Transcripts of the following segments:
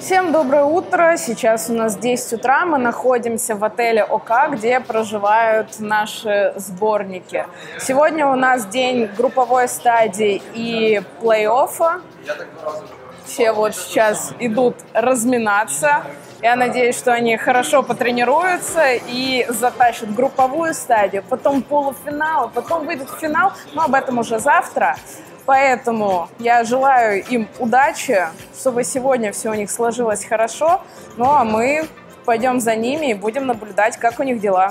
Всем доброе утро. Сейчас у нас 10 утра. Мы находимся в отеле ОК, где проживают наши сборники. Сегодня у нас день групповой стадии и плей-оффа. Все вот сейчас идут разминаться. Я надеюсь, что они хорошо потренируются и затащат групповую стадию, потом полуфинал, потом выйдут в финал, но об этом уже завтра. Поэтому я желаю им удачи, чтобы сегодня все у них сложилось хорошо. Ну а мы пойдем за ними и будем наблюдать, как у них дела.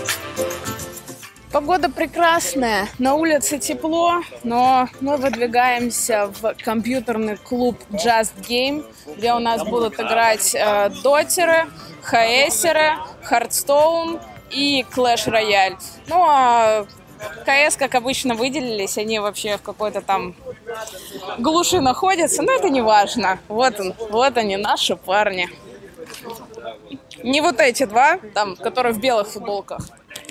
Погода прекрасная, на улице тепло, но мы выдвигаемся в компьютерный клуб Just Game, где у нас будут играть дотеры, ХСеры, Hearthstone и Clash Royale. Ну а КС, как обычно, выделились, они вообще в какой-то там глуши находятся, но это не важно. Вот он, вот они, наши парни. Не вот эти два, там, которые в белых футболках.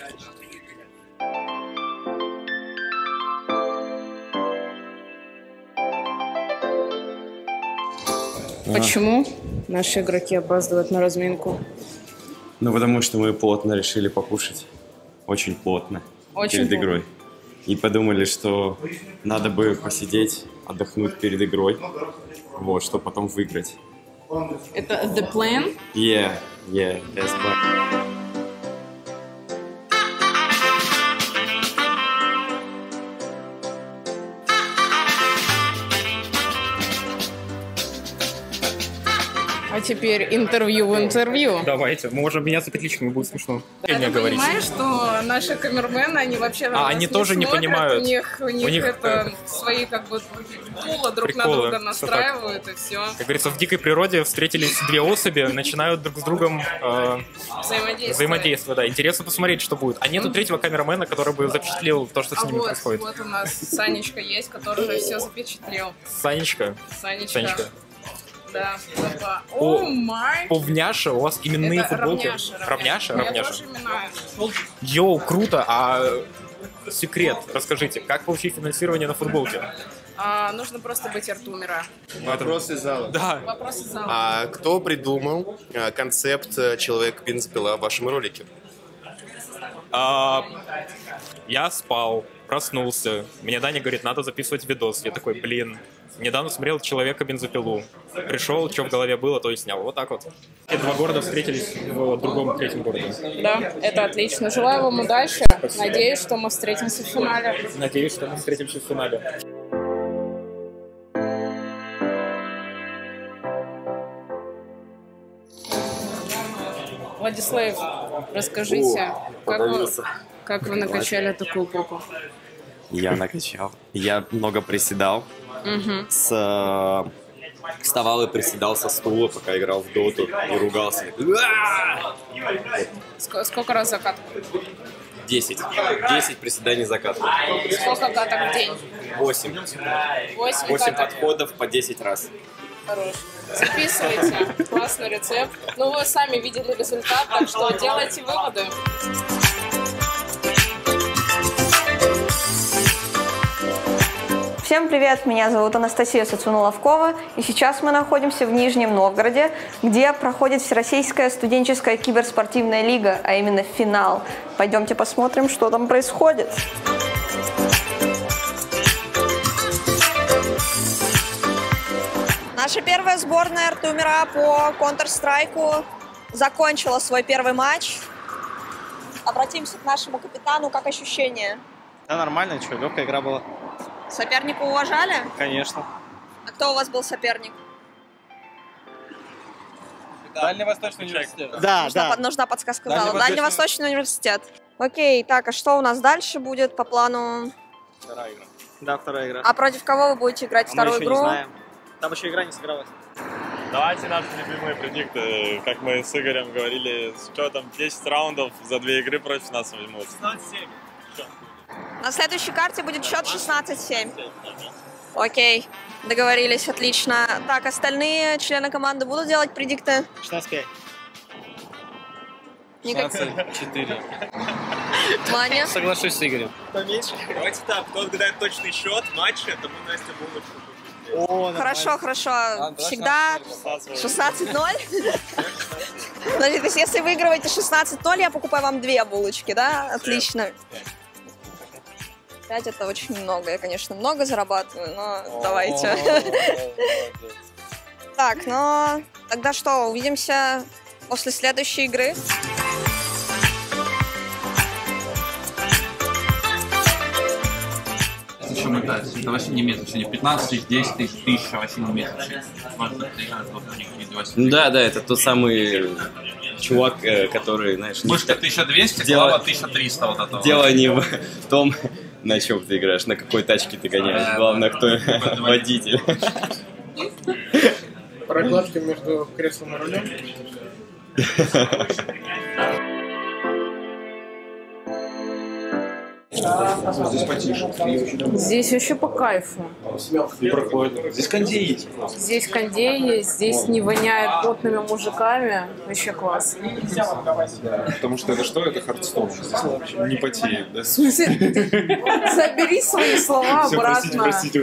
Почему наши игроки опаздывают на разминку? Ну, потому что мы плотно решили покушать. Очень плотно. Перед игрой. И подумали, что надо бы посидеть, отдохнуть перед игрой, вот, чтобы потом выиграть. Это the plan? Yeah, that's plan. А теперь интервью в интервью. Давайте, мы можем меняться петличками, будет смешно. Ты понимаешь, что наши камермены, они вообще... они тоже не понимают. У них это свои как бы пула друг на друга настраивают и все. Как говорится, в дикой природе встретились две особи, начинают друг с другом взаимодействовать. Да. Интересно посмотреть, что будет. А нету третьего камерамена, который бы запечатлел то, что с ними происходит. Вот у нас Санечка есть, который уже все запечатлел. Санечка. Да, о май. Повняша, у вас именные футболки. Равняша? Йоу, круто. А секрет, расскажите, как получить финансирование на футболке? Нужно просто быть Артумера. Вопрос из зала. Да. Вопрос из зала. А кто придумал концепт «Человек-бензопила» в вашем ролике? Я спал, проснулся. Мне Даня говорит, надо записывать видос. Я такой, блин. Недавно смотрел «Человека-бензопилу». Пришел, что в голове было, то и снял. Вот так вот. Эти два города встретились в другом третьем городе. Да, это отлично. Желаю вам удачи. Спасибо. Надеюсь, что мы встретимся в финале. Надеюсь, что мы встретимся в финале. Владислав, расскажите, как вы накачали такую попу? Я накачал. Я много приседал. Вставал и приседал со стула, пока играл в доту и ругался. Сколько раз закатывал? 10 приседаний закатывал. Сколько каток в день? 8 подходов по 10 раз. Хорош. Записывайте. Классный рецепт. Ну, вы сами видели результат, так что делайте выводы. Всем привет, меня зовут Анастасия Сацуна-Ловкова, и сейчас мы находимся в Нижнем Новгороде, где проходит Всероссийская студенческая киберспортивная лига, а именно финал. Пойдемте посмотрим, что там происходит. Наша первая сборная Артумера по Counter-Strike закончила свой первый матч. Обратимся к нашему капитану, как ощущения? Да, нормально, что, легкая игра была. Соперника уважали? Конечно. А кто у вас был соперник? Дальневосточный университет. Нужна подсказка зала. Дальневосточный университет. Окей, так, а что у нас дальше будет по плану? Вторая игра. Да, вторая игра. А против кого вы будете играть вторую игру? Мы еще не знаем. Там еще игра не сыгралась. Давайте наши любимые предикты. Как мы с Игорем говорили, с учетом 10 раундов за 2 игры против нас возьмут. 16-7. На следующей карте будет счет 16-7. Окей, договорились, отлично. Так, остальные члены команды будут делать предикты? 16-5. 16-4. Ваня? Соглашусь с Игорем. Поменьше. Давайте так, кто отгадает точный счет матча, тому Настя булочку. Хорошо, хорошо. Всегда 16-0. Значит, то есть, если выигрываете 16-0, я покупаю вам 2 булочки, да? Отлично. 5 это очень много. Я, конечно, много зарабатываю, но давайте. Так, ну тогда что, увидимся после следующей игры. Еще это 8 месяцев, сегодня 15 тысяч, 10 тысяч, 1000, 8 месяцев. Да, это тот самый чувак, который, знаешь... Вышка 1200, глава 1300 вот этого. Дело не в том, на чем ты играешь, на какой тачке ты гоняешь. Главное, кто водитель. Прокладка между креслом и рулем. Здесь потише. Здесь вообще по кайфу. Здесь кондей есть. Здесь кондей есть, здесь не воняет потными мужиками. Вообще класс. Потому что это что? Это Хардстоун. Здесь вообще не потеет, да? В смысле? Забери свои слова обратно. Простите.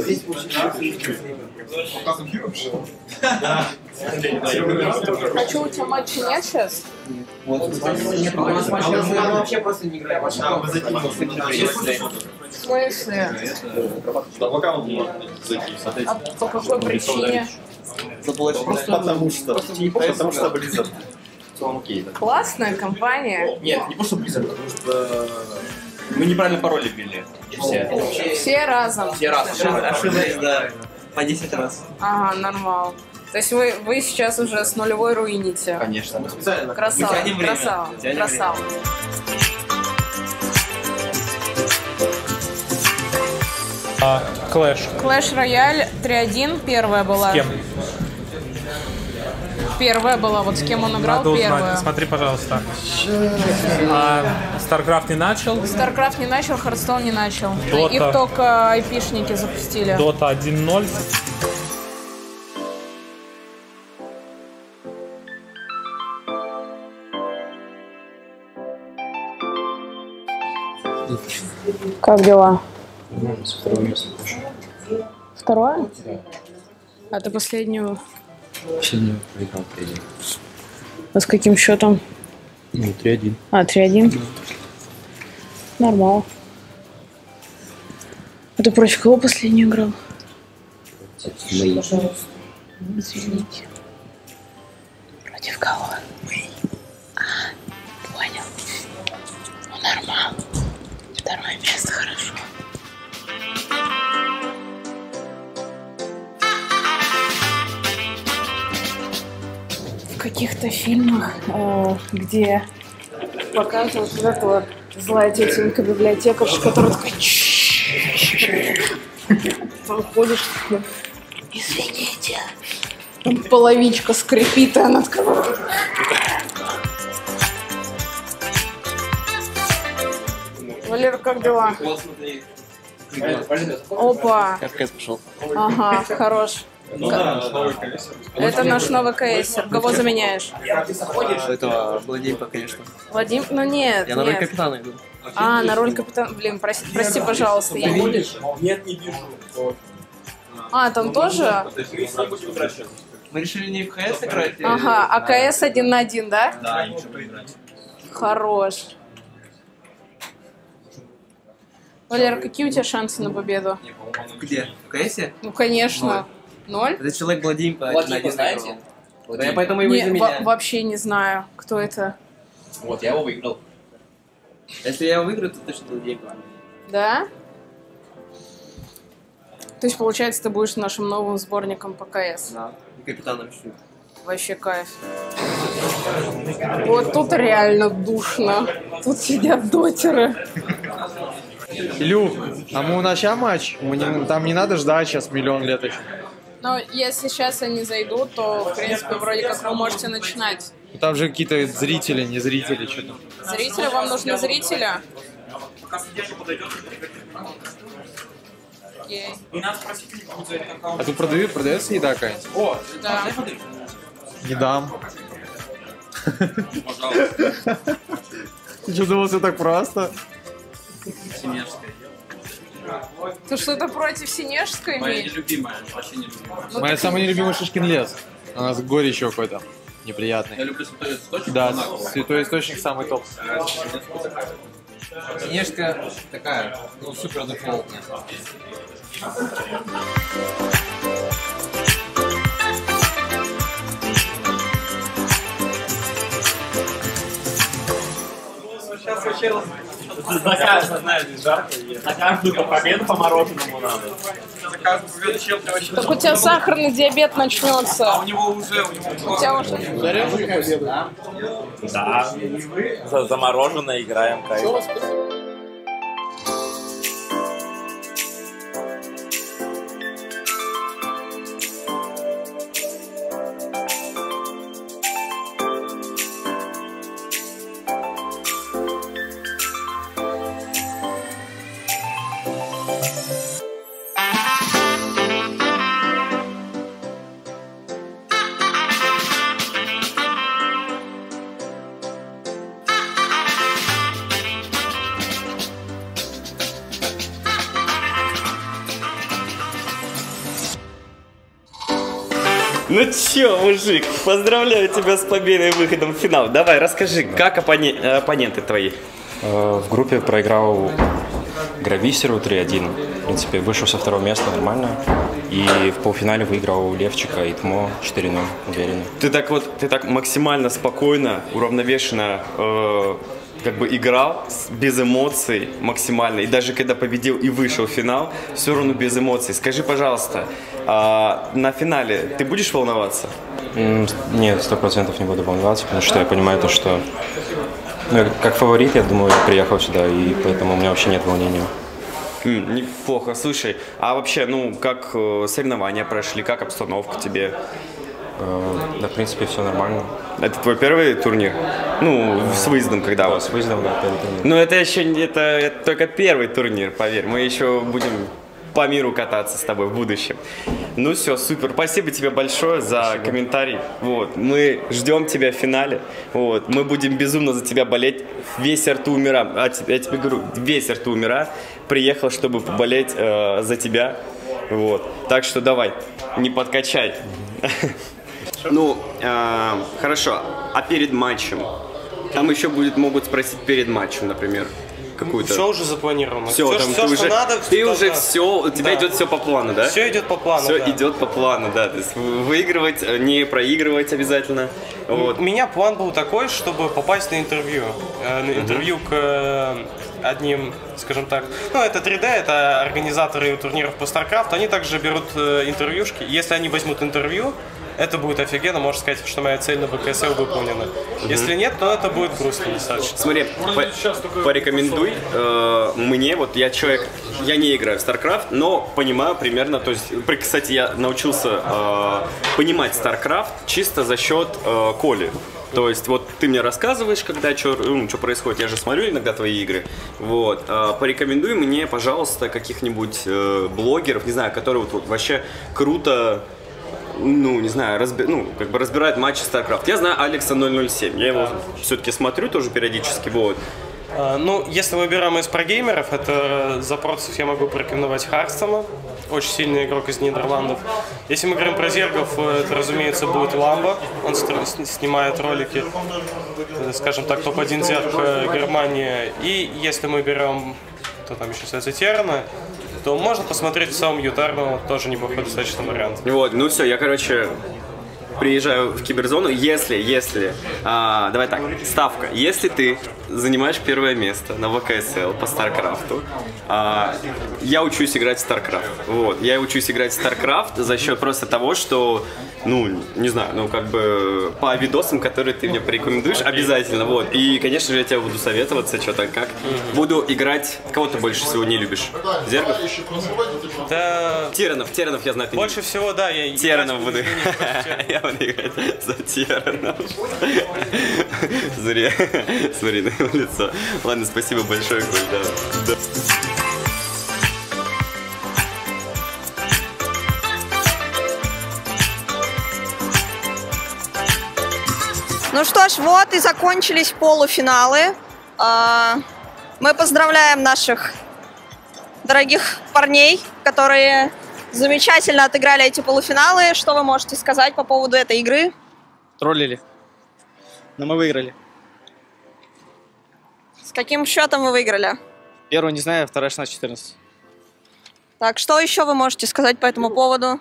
А что, у тебя матча нет сейчас? Мы вообще просто не играем. В смысле? А по какой причине? Потому что Blizzard. Классная компания. Нет, не просто Blizzard, потому что мы неправильно пароли ввели. Все разом. Ошиблись, да. По 10 раз. Ага, нормально. То есть вы сейчас уже с нулевой руините. Конечно. Красава, красава, красава. Клэш. Clash Royale 3.1 первая была. С кем? Первая была, вот с кем он играл, Надо первая. узнать. Смотри, пожалуйста. StarCraft не начал? StarCraft не начал, Hearthstone не начал. Dota. Их только айпишники запустили. Dota 1.0. Как дела? Со второго места пошел. Второе? А ты последнюю? Последнего проиграл 3-1. А с каким счетом? Ну, 3-1. А, 3-1? Нормально. А ты против кого последнюю играл? Извините. Против кого? Понял. Ну, нормально. Второе место хорошо. В каких-то фильмах, где показывают вот эту вот злая тетенька библиотекарша, которая такая там ходишь, такой, извините, там половичка скрипит, и она такая... Валера, как дела? Опа! КС пошел. Ага, хорош. Это наш новый КСер. Кого заменяешь? Этого Владимира, конечно. Владимир? Ну нет, Я на роль нет. капитана иду. А, на роль капитана. Блин, прости, пожалуйста. Я не вижу. Нет, не вижу. А, там тоже? Мы решили не в КС играть. Ага, а КС 1 на 1, да? Да, ничего поиграть. Хорош. Валера, какие у тебя шансы на победу? Где? В КСе? Ну, конечно. 0? Это человек Владимир, Владимир, знаете? Да, я поэтому его Не, заменяю. вообще не знаю, кто это. Вот, я его выиграл. Если я его выиграю, то точно Владимир. Да? То есть, получается, ты будешь нашим новым сборником по КС. Да, и капитаном еще. Вообще кайф. Вот тут реально душно. Тут сидят дотеры. Илюх, а мы начнем матч? Там не надо ждать сейчас миллион лет еще. Но если сейчас они зайдут, то, в принципе, вроде как вы можете начинать. Там же какие-то зрители, не зрители, что-то. Зрители? Вам нужны зрители? Окей. А тут продается еда какая-нибудь? Да. Не дам. Ты что, думал, все так просто? Семерская. Ты что-то против Синежской Моя имеешь? нелюбимая, вообще нелюбимая. Моя самая нелюбимая Шишкин лес. У нас горечь какой-то неприятный. Я люблю святой источник. Да, святой источник самый топ. Снежка такая, ну, супер дефолтная. Сейчас случилось. На каждую победу по мороженому надо. За каждую победу чел-то вообще... Так у тебя сахарный диабет начнется. У него уже... У тебя уже... Да. За мороженое играем, кайф. Ну чё, мужик, поздравляю тебя с победой и выходом в финал. Давай, расскажи, как оппоненты твои? В группе проиграл Грависеру 3-1. В принципе, вышел со второго места нормально. И в полуфинале выиграл Левчика и Тмо 4-0, уверенно. Ты так максимально спокойно, уравновешенно как бы играл, без эмоций максимально. И даже когда победил и вышел в финал, все равно без эмоций. Скажи, пожалуйста, на финале ты будешь волноваться? Нет, 100% не буду волноваться, потому что я понимаю то, что как фаворит, я думаю, я приехал сюда, и поэтому у меня вообще нет волнения. Неплохо. Слушай, а вообще, ну, как соревнования прошли, как обстановка тебе? Да, в принципе, все нормально. Это твой первый турнир? Ну, с выездом когда? Да, с выездом, да, первый турнир. Ну, это еще это только первый турнир, поверь. Мы еще будем по миру кататься с тобой в будущем. Ну все, супер. Спасибо тебе большое за комментарий. Вот. Мы ждем тебя в финале. Вот. Мы будем безумно за тебя болеть. Весь Артур Мира, я тебе говорю, весь Артур Мира приехал, чтобы поболеть за тебя. Вот. Так что давай, не подкачай. Ну, хорошо. А перед матчем? Там еще могут спросить перед матчем, например. Какую-то. Все уже запланировано. Все, там все, что надо. Ты уже все, у тебя идет все по плану, да? Все идет по плану. Все идет по плану, да. То есть выигрывать, не проигрывать обязательно. Вот. У меня план был такой, чтобы попасть на интервью. Интервью к одним, скажем так, ну это 3D, это организаторы турниров по StarCraft, они также берут интервьюшки. Если они возьмут интервью, это будет офигенно, можно сказать, что моя цель на БКСЛ выполнена. Если нет, то это будет грустно достаточно. Смотри, порекомендуй мне, вот я человек, я не играю в StarCraft, но понимаю примерно, то есть, кстати, я научился понимать StarCraft чисто за счет Коли. То есть, вот ты мне рассказываешь, когда что происходит, я же смотрю иногда твои игры. Вот. Порекомендуй мне, пожалуйста, каких-нибудь блогеров, не знаю, которые вот вообще круто, ну, не знаю, разбирают матчи StarCraft. Я знаю Алекса 007, я его все-таки смотрю тоже периодически, вот. Ну, если мы берем из прогеймеров, это за процессов я могу порекомендовать Харстона, очень сильный игрок из Нидерландов. Если мы говорим про зергов, это, разумеется, будет Ламбо, он снимает ролики, скажем так, топ-1 зерг Германии. И если мы берем, кто там еще остается, Терна, то можно посмотреть в самом Ютарну, тоже неплохой достаточно вариант. Вот, ну все, я, короче, приезжаю в киберзону, если, давай так, ставка, если ты занимаешь первое место на ВКСЛ по StarCraft'у, я учусь играть в StarCraft, вот, я учусь играть в StarCraft за счет просто того, что, ну, не знаю, ну, как бы, по видосам, которые ты мне порекомендуешь, обязательно, вот, и, конечно же, я тебе буду советоваться, что-то как, буду играть, кого ты больше всего не любишь, Зергов? Да... Терранов, я знаю, ты больше всего, да, я... Терранов буду. Я буду играть за Терранов. Смотри на его лицо. Ладно, спасибо большое, Коль, да. Ну что ж, вот и закончились полуфиналы. Мы поздравляем наших дорогих парней, которые замечательно отыграли эти полуфиналы. Что вы можете сказать по поводу этой игры? Троллили. Но мы выиграли. С каким счетом вы выиграли? Первую не знаю, вторая 16-14. Так, что еще вы можете сказать по этому поводу?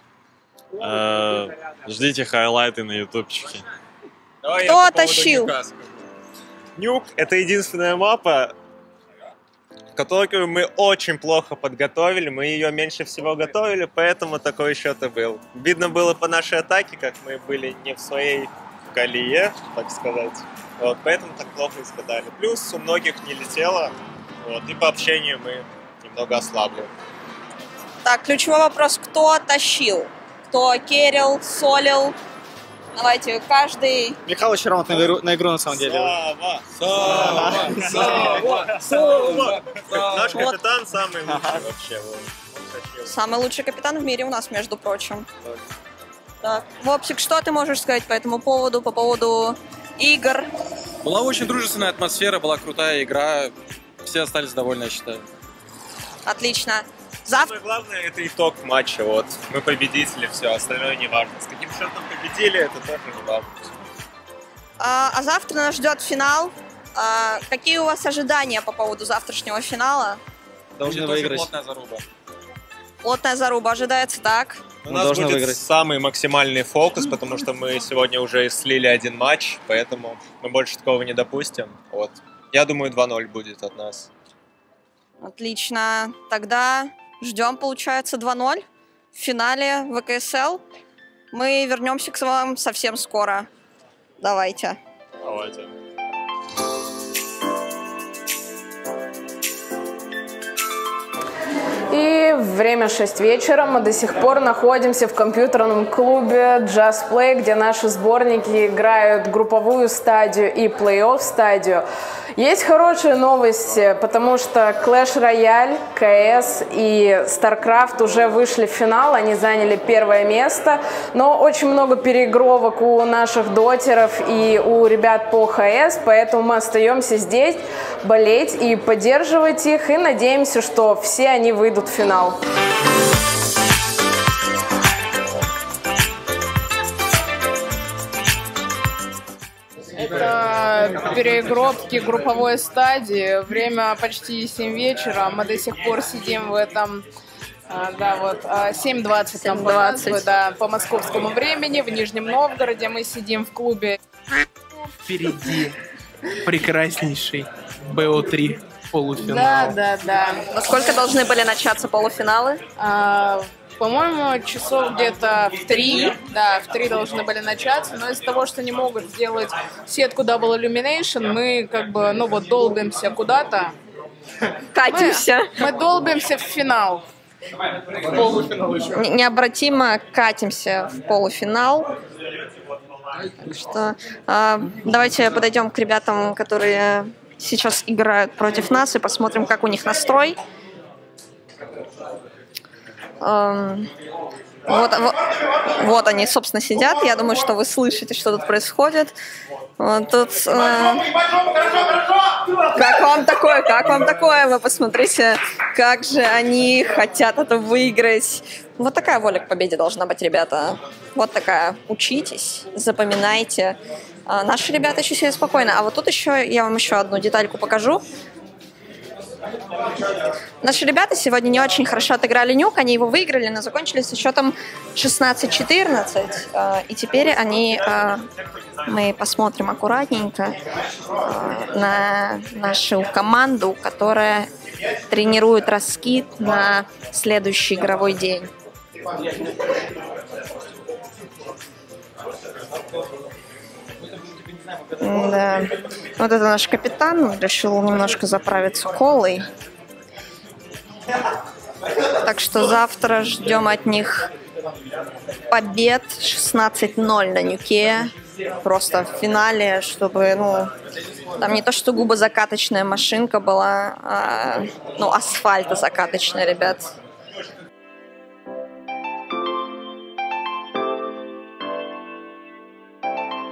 Ждите хайлайты на ютубчике. Кто тащил? Нюк — это единственная мапа, которую мы очень плохо подготовили. Мы ее меньше всего готовили, поэтому такой счет и был. Видно было по нашей атаке, как мы были не в своей колее, так сказать. Вот, поэтому так плохо испытали. Плюс у многих не летело, вот, и по общению мы немного ослабли. Так, ключевой вопрос. Кто тащил? Кто керил, солил? Давайте, каждый... Михаил очень раунд на игру на самом деле. Сава! Наш капитан самый лучший вообще. Самый лучший капитан в мире у нас, между прочим. Так, Вопсик, что ты можешь сказать по этому поводу, по поводу игр? Была очень дружественная атмосфера, была крутая игра. Все остались довольны, я считаю. Отлично. Самое главное — это итог матча. Вот. Мы победители, все, остальное не важно. С каким счетом победили, это тоже не важно. А завтра нас ждет финал. Какие у вас ожидания по поводу завтрашнего финала? Должны выиграть. Плотная заруба. Плотная заруба ожидается, так? У нас будет самый максимальный фокус, потому что мы сегодня уже слили один матч, поэтому мы больше такого не допустим. Вот. Я думаю, 2-0 будет от нас. Отлично. Тогда ждем, получается, 2-0 в финале ВКСЛ. Мы вернемся к вам совсем скоро. Давайте. Давайте. И время 6 вечера. Мы до сих пор находимся в компьютерном клубе Just Play, где наши сборники играют групповую стадию и плей-офф стадию. Есть хорошие новости, потому что Clash Royale, CS и StarCraft уже вышли в финал, они заняли первое место, но очень много переигровок у наших дотеров и у ребят по ХС, поэтому мы остаемся здесь болеть и поддерживать их, и надеемся, что все они выйдут в финал. Это переигровки групповой стадии. Время почти 7 вечера. Мы до сих пор сидим в этом... Да, вот 7:20 там по московскому времени в Нижнем Новгороде. Мы сидим в клубе. Впереди прекраснейший БО3 полуфинал. Да. Во сколько должны были начаться полуфиналы? По-моему, часов где-то в 3. Да, в 3 должны были начаться. Но из-за того, что не могут сделать сетку Double Illumination, мы как бы, ну вот, долбимся куда-то. Катимся. Мы долбимся в финал. Необратимо катимся в полуфинал. Так что давайте подойдем к ребятам, которые сейчас играют против нас, и посмотрим, как у них настрой. Вот они, собственно, сидят. Я думаю, что вы слышите, что тут происходит. Вот тут... Как вам такое? Вы посмотрите, как же они хотят это выиграть. Вот такая воля к победе должна быть, ребята. Вот такая. Учитесь, запоминайте. Наши ребята еще сидят спокойно. А вот тут еще я вам еще одну детальку покажу. Наши ребята сегодня не очень хорошо отыграли нюк, они его выиграли, но закончили со счетом 16-14. И теперь они, мы посмотрим аккуратненько на нашу команду, которая тренирует раскид на следующий игровой день. Да. Вот это наш капитан, решил немножко заправиться колой. Так что завтра ждем от них побед 16-0 на нюке. Просто в финале, чтобы, ну, там не то, что губозакаточная машинка была, а, ну, асфальтозакаточная, ребят.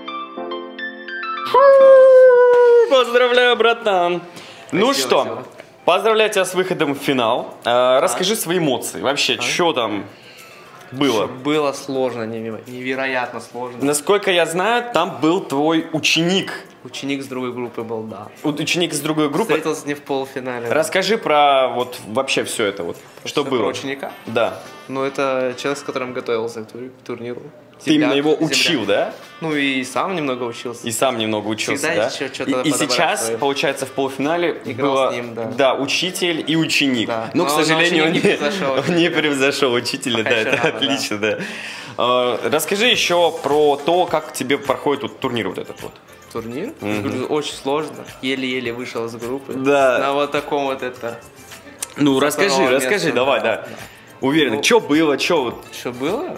Поздравляю, братан. Ну что, Поздравляю тебя с выходом в финал. Расскажи свои эмоции. Вообще, что там было? Было сложно, невероятно сложно. Насколько я знаю, там был твой ученик. Ученик с другой группы был, да. Ученик с другой группы? Встретился с ним в полуфинале. Расскажи про вот вообще все это, вот, что было. Про ученика? Да. Ну, это человек, с которым готовился к турниру. Ты именно его учил, да? Ну и сам немного учился. И сам немного учился, всегда да? И сейчас, свое. Получается, в полуфинале играл было с ним, да. Да, учитель и ученик. Да. Но, к сожалению, он не превзошел учителя, да, это отлично, да. Расскажи еще про то, как тебе проходит вот турнир вот этот вот. Турнир? Очень сложно. Еле-еле вышел из группы. Да. На вот таком вот это. Ну, расскажи, давай, да. Уверен, что было, Что было?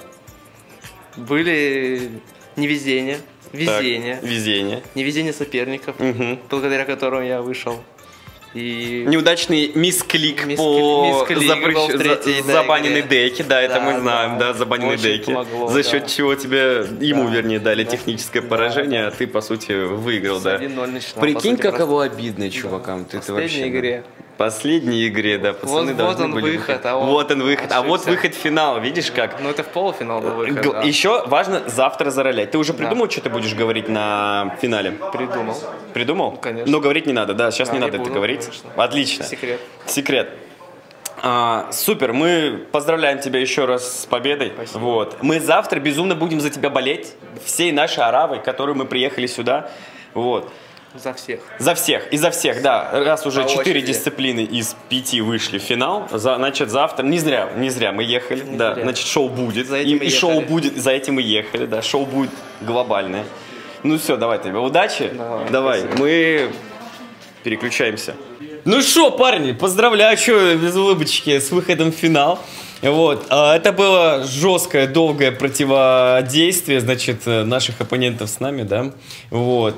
Были невезения, везение. Так, везение. Невезение соперников, благодаря которым я вышел. И... Неудачный мисклик по забаненной деке, да, это мы знаем, да, забаненной деке. За счет чего тебе, ему вернее, дали техническое поражение, а ты, по сути, выиграл, да. Прикинь, каково обидно чувакам. В последней игре. Последней игре, да, пацаны должны были выход. Вот он выход, а вот выход в финал, видишь как? Ну это в полуфинал был выход, да. Еще важно завтра заролять. Ты уже придумал, что ты будешь говорить на финале? Придумал. Придумал? Конечно. Но говорить не надо, да, сейчас не надо это говорить. Конечно. Отлично. Секрет. Супер, мы поздравляем тебя еще раз с победой. Спасибо. Вот. Мы завтра безумно будем за тебя болеть, всей нашей аравой, которой мы приехали сюда. Вот. За всех. За всех, и за всех, да. Раз уже 4 дисциплины из 5 вышли в финал, значит, завтра, не зря мы ехали, да, значит, шоу будет. И шоу будет, за этим мы ехали, да, шоу будет глобальное. Ну все, давай тебе, удачи. Давай, мы переключаемся. Ну что, парни, поздравляю, что без улыбочки, с выходом в финал. Вот, это было жесткое, долгое противодействие, значит, наших оппонентов с нами, да. Вот,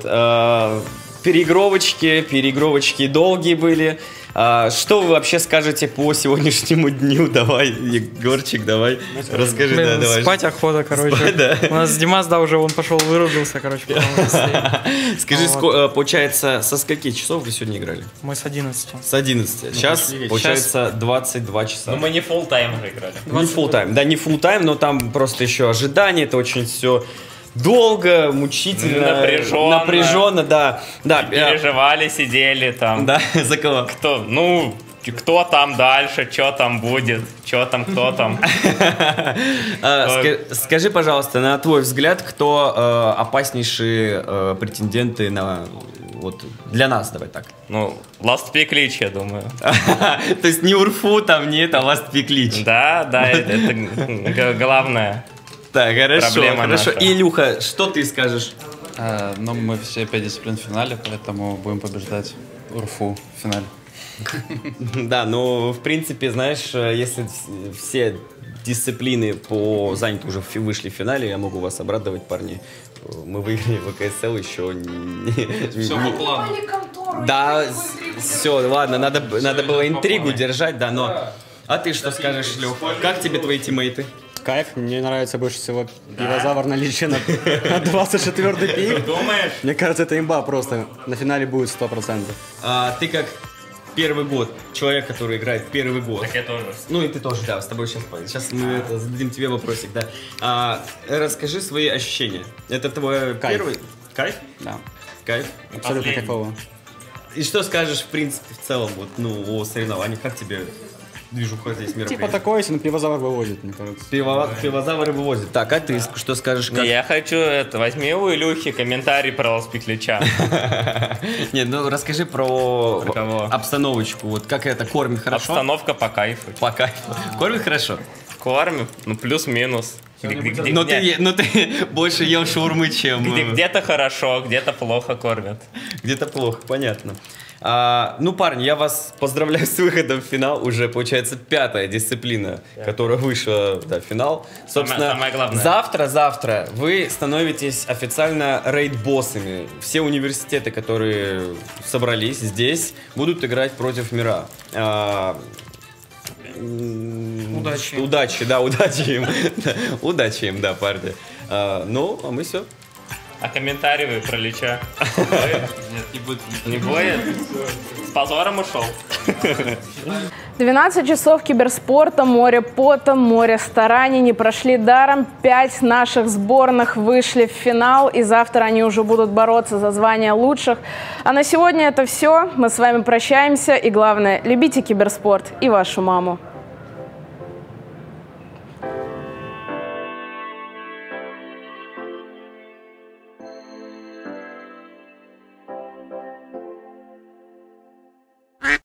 переигровочки долгие были. Что вы вообще скажете по сегодняшнему дню? Давай, Егорчик, давай, расскажи. Блин, давай. Спать охота, короче. Спать, да. У нас Димас, да, уже он пошел, вырубился, короче. Скажи, получается, со скольки часов вы сегодня играли? Мы с 11. С 11. Сейчас, получается, 22 часа. Ну, мы не фулл-тайм уже играли. Не фулл-тайм, да, не фулл-тайм, но там просто еще ожидание, это очень все... Долго, мучительно, напряженно, да. Переживали, сидели там. Да, за кого? Кто там дальше, что там будет, что там, кто там. Скажи, пожалуйста, на твой взгляд, кто опаснейшие претенденты на... Вот для нас, давай так. Ну, Last Pick Lich, я думаю. То есть не Урфу там нет, а Last Pick Lich. Да, это главное. Так, хорошо. Наша. Илюха, что ты скажешь? Ну, мы все 5 дисциплин в финале, поэтому будем побеждать Урфу в финале. Да, ну, в принципе, знаешь, если все дисциплины по заняты уже вышли в финале, я могу вас обрадовать, парни. Мы выиграли ВКСЛ еще Все по плану. Да, все, ладно, надо было интригу держать, да, но... А ты что скажешь, Лёх? Как тебе твои тиммейты? Кайф, мне нравится больше всего пивозавр на Личе на 24-й пик. Думаешь? Мне кажется, это имба просто. На финале будет 100%. Ты как первый год, человек, который играет первый год. Так я тоже. Ну и ты тоже, да, с тобой сейчас мы зададим тебе вопросик, да. Расскажи свои ощущения. Это твой первый? Кайф? Да. Кайф? Абсолютно кайфово. И что скажешь, в принципе, в целом, вот, ну, о соревнованиях, как тебе движуха здесь мероприятие? Типа такое, если пивозавр вывозит, мне кажется. Пивозавр вывозит. Так, а ты что скажешь? Как... Я хочу возьми у Илюхи комментарий про Last Pick Lich'а. Нет, ну расскажи про обстановочку. Вот как это, кормит хорошо? Обстановка по кайфу. По кайфу. Кормит хорошо? Кормим, ну плюс-минус. Но ты больше ел шаурмы, чем... Где-то хорошо, где-то плохо кормят. Где-то плохо, понятно. Ну, парни, я вас поздравляю с выходом в финал. Уже, получается, 5-я дисциплина, которая вышла в финал. Собственно, самое главное. Завтра вы становитесь официально рейд-боссами. Все университеты, которые собрались здесь, будут играть против мира. Удачи. Удачи им. Удачи им, да, парни. Ну, а мы все. А комментарии про Лича? Нет, не будет. Не будет? С позором ушел? 12 часов киберспорта, море пота, море стараний не прошли даром. 5 наших сборных вышли в финал, и завтра они уже будут бороться за звание лучших. А на сегодня это все. Мы с вами прощаемся. И главное, любите киберспорт и вашу маму.